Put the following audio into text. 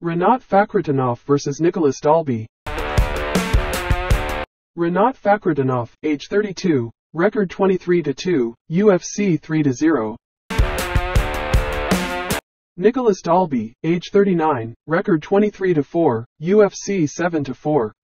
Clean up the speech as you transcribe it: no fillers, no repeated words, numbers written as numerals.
Rinat Fakhretdinov vs. Nicolas Colby. Rinat Fakhretdinov, age 32, record 23-2, UFC 3-0. Nicolas Colby, age 39, record 23-4, UFC 7-4.